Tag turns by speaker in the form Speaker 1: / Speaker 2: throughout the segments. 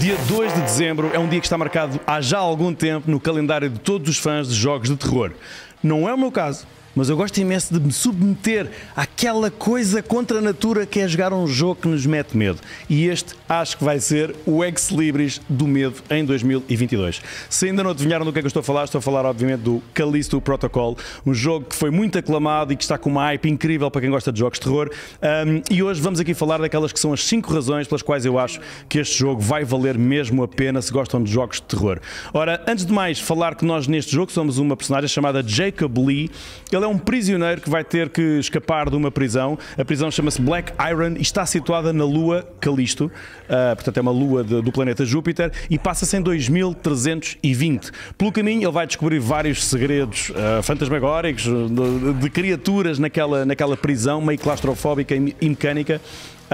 Speaker 1: Dia 2 de dezembro é um dia que está marcado há já algum tempo no calendário de todos os fãs de jogos de terror. Não é o meu caso, mas eu gosto imenso de me submeter àquela coisa contra a natura que é jogar um jogo que nos mete medo. E este acho que vai ser o ex-libris do medo em 2022. Se ainda não adivinharam do que é que eu estou a falar obviamente do Callisto Protocol, um jogo que foi muito aclamado e que está com uma hype incrível para quem gosta de jogos de terror. E hoje vamos aqui falar daquelas que são as 5 razões pelas quais eu acho que este jogo vai valer mesmo a pena se gostam de jogos de terror. Ora, antes de mais, falar que nós neste jogo somos uma personagem chamada Jacob Lee. Ele é um prisioneiro que vai ter que escapar de uma prisão. A prisão chama-se Black Iron e está situada na lua Callisto. Portanto, é uma lua do planeta Júpiter e passa-se em 2320. Pelo caminho, ele vai descobrir vários segredos fantasmagóricos de criaturas naquela prisão meio claustrofóbica e mecânica.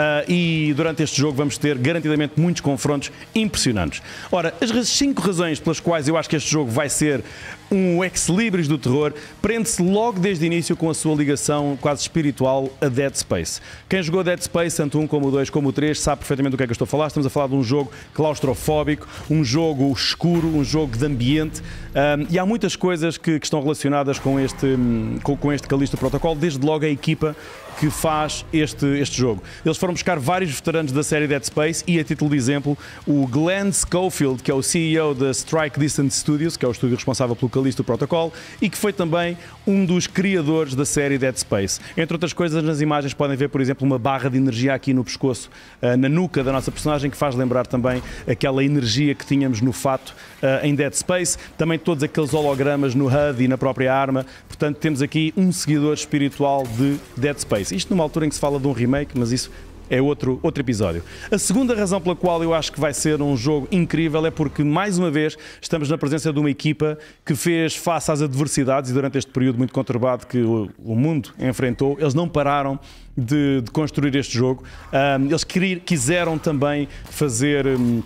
Speaker 1: E durante este jogo vamos ter garantidamente muitos confrontos impressionantes. Ora, as 5 razões pelas quais eu acho que este jogo vai ser um ex-libris do terror prende-se logo desde o início com a sua ligação quase espiritual a Dead Space. Quem jogou Dead Space, tanto o 1 como o 2 como o 3, sabe perfeitamente do que é que eu estou a falar. Estamos a falar de um jogo claustrofóbico, um jogo escuro, um jogo de ambiente, e há muitas coisas que estão relacionadas com este Callisto Protocol, desde logo a equipa que faz este jogo. Eles foram buscar vários veteranos da série Dead Space e, a título de exemplo, o Glenn Schofield, que é o CEO da Strike Distance Studios, que é o estúdio responsável pelo Callisto Protocol e que foi também um dos criadores da série Dead Space. Entre outras coisas, nas imagens podem ver, por exemplo, uma barra de energia aqui no pescoço, na nuca da nossa personagem, que faz lembrar também aquela energia que tínhamos no fato em Dead Space. Também todos aqueles hologramas no HUD e na própria arma. Portanto, temos aqui um seguidor espiritual de Dead Space. Isto numa altura em que se fala de um remake, mas isso é outro episódio. A segunda razão pela qual eu acho que vai ser um jogo incrível é porque, mais uma vez, estamos na presença de uma equipa que fez face às adversidades e durante este período muito conturbado que o mundo enfrentou, eles não pararam de construir este jogo. Eles quiseram também fazer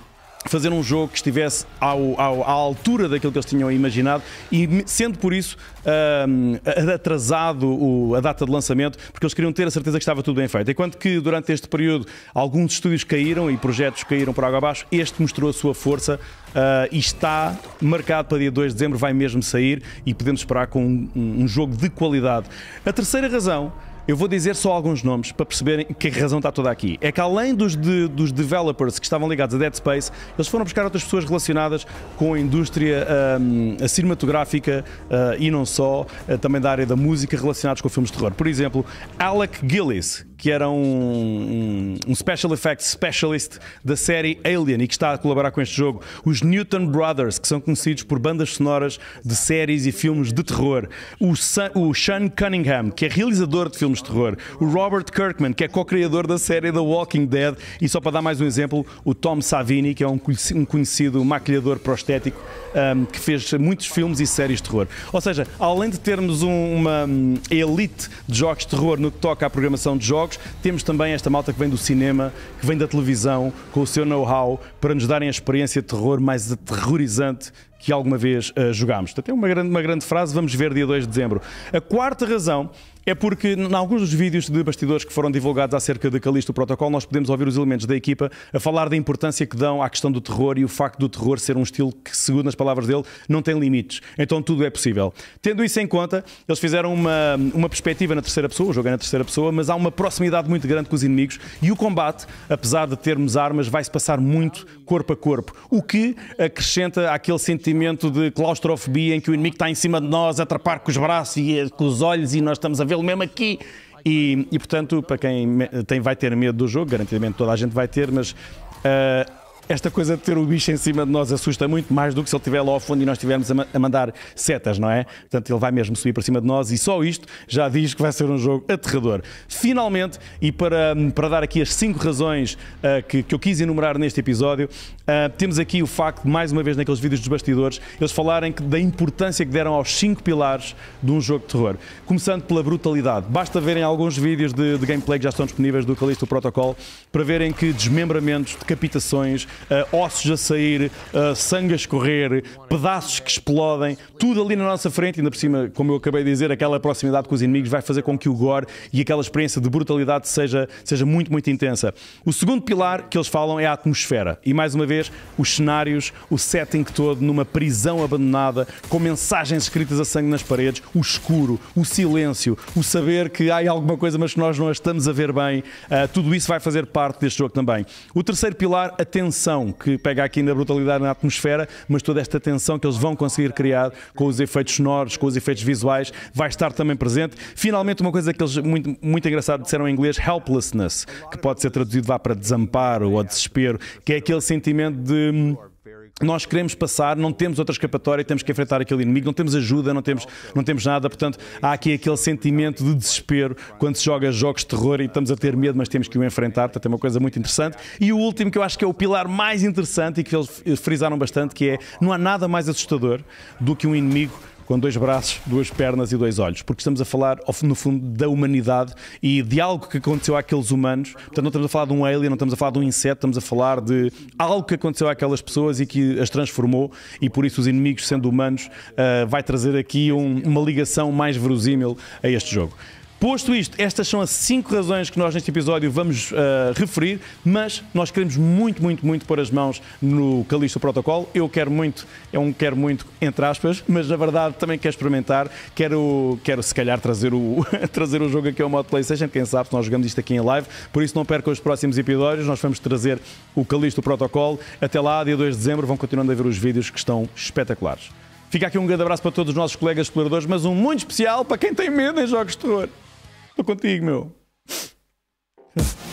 Speaker 1: um jogo que estivesse à altura daquilo que eles tinham imaginado e sendo por isso atrasado a data de lançamento, porque eles queriam ter a certeza que estava tudo bem feito. Enquanto que durante este período alguns estúdios caíram e projetos caíram por água abaixo, este mostrou a sua força e está marcado para dia 2 de dezembro, vai mesmo sair e podemos esperar com um jogo de qualidade. A terceira razão, eu vou dizer só alguns nomes para perceberem que a razão está toda aqui. É que além dos developers que estavam ligados a Dead Space, eles foram buscar outras pessoas relacionadas com a indústria cinematográfica e não só, também da área da música, relacionados com filmes de terror. Por exemplo, Alec Gillis, que era um Special Effects Specialist da série Alien e que está a colaborar com este jogo. Os Newton Brothers, que são conhecidos por bandas sonoras de séries e filmes de terror. O Sean Cunningham, que é realizador de filmes de terror. O Robert Kirkman, que é co-criador da série The Walking Dead. E só para dar mais um exemplo, o Tom Savini, que é um conhecido maquilhador prostético que fez muitos filmes e séries de terror. Ou seja, além de termos uma elite de jogos de terror no que toca à programação de jogos, temos também esta malta que vem do cinema, que vem da televisão, com o seu know-how, para nos darem a experiência de terror mais aterrorizante que alguma vez jogámos. Portanto, é uma grande frase, vamos ver dia 2 de dezembro. A quarta razão é porque, em alguns dos vídeos de bastidores que foram divulgados acerca de Callisto Protocol, nós podemos ouvir os elementos da equipa a falar da importância que dão à questão do terror e o facto do terror ser um estilo que, segundo as palavras dele, não tem limites. Então tudo é possível. Tendo isso em conta, eles fizeram uma perspectiva na terceira pessoa, o jogo é na terceira pessoa, mas há uma proximidade muito grande com os inimigos e o combate, apesar de termos armas, vai-se passar muito corpo a corpo, o que acrescenta aquele sentimento de claustrofobia em que o inimigo está em cima de nós a atrapar com os braços e com os olhos e nós estamos a vê-lo mesmo aqui. E portanto, para quem vai ter medo do jogo, garantidamente toda a gente vai ter, mas esta coisa de ter o bicho em cima de nós assusta muito mais do que se ele estiver lá ao fundo e nós estivermos a mandar setas, não é? Portanto, ele vai mesmo subir para cima de nós e só isto já diz que vai ser um jogo aterrador. Finalmente, e para dar aqui as 5 razões que eu quis enumerar neste episódio, temos aqui o facto de, mais uma vez, naqueles vídeos dos bastidores, eles falarem da importância que deram aos 5 pilares de um jogo de terror. Começando pela brutalidade. Basta verem alguns vídeos de gameplay que já estão disponíveis do Callisto Protocol para verem que desmembramentos, decapitações, ossos a sair, sangue a escorrer, pedaços que explodem, tudo ali na nossa frente, ainda por cima, como eu acabei de dizer, aquela proximidade com os inimigos vai fazer com que o gore e aquela experiência de brutalidade seja muito, muito intensa. O segundo pilar que eles falam é a atmosfera. E mais uma vez, os cenários, o setting todo numa prisão abandonada, com mensagens escritas a sangue nas paredes, o escuro, o silêncio, o saber que há alguma coisa mas que nós não a estamos a ver bem, tudo isso vai fazer parte deste jogo também. O terceiro pilar, a tensão, que pega aqui na brutalidade, na atmosfera, mas toda esta tensão que eles vão conseguir criar com os efeitos sonoros, com os efeitos visuais, vai estar também presente. Finalmente, uma coisa que eles muito engraçado disseram em inglês, helplessness, que pode ser traduzido para desamparo ou desespero, que é aquele sentimento de nós queremos passar, não temos outra escapatória, temos que enfrentar aquele inimigo, não temos ajuda, não temos nada, portanto há aqui aquele sentimento de desespero quando se joga jogos de terror e estamos a ter medo, mas temos que o enfrentar, portanto é uma coisa muito interessante. E o último, que eu acho que é o pilar mais interessante e que eles frisaram bastante, que é, não há nada mais assustador do que um inimigo com 2 braços, 2 pernas e 2 olhos, porque estamos a falar, no fundo, da humanidade e de algo que aconteceu àqueles humanos. Portanto, não estamos a falar de um alien, não estamos a falar de um inseto, estamos a falar de algo que aconteceu àquelas pessoas e que as transformou, e por isso os inimigos, sendo humanos, vai trazer aqui uma ligação mais verosímil a este jogo. Posto isto, estas são as 5 razões que nós neste episódio vamos referir, mas nós queremos muito pôr as mãos no Callisto Protocol. Eu quero muito, entre aspas, mas na verdade também quero experimentar. Quero se calhar trazer o jogo aqui ao modo PlayStation, quem sabe, se nós jogamos isto aqui em live. Por isso não percam os próximos episódios, nós vamos trazer o Callisto Protocol. Até lá, dia 2 de dezembro, vão continuando a ver os vídeos que estão espetaculares. Fica aqui um grande abraço para todos os nossos colegas exploradores, mas um muito especial para quem tem medo em jogos de terror. Estou contigo, meu.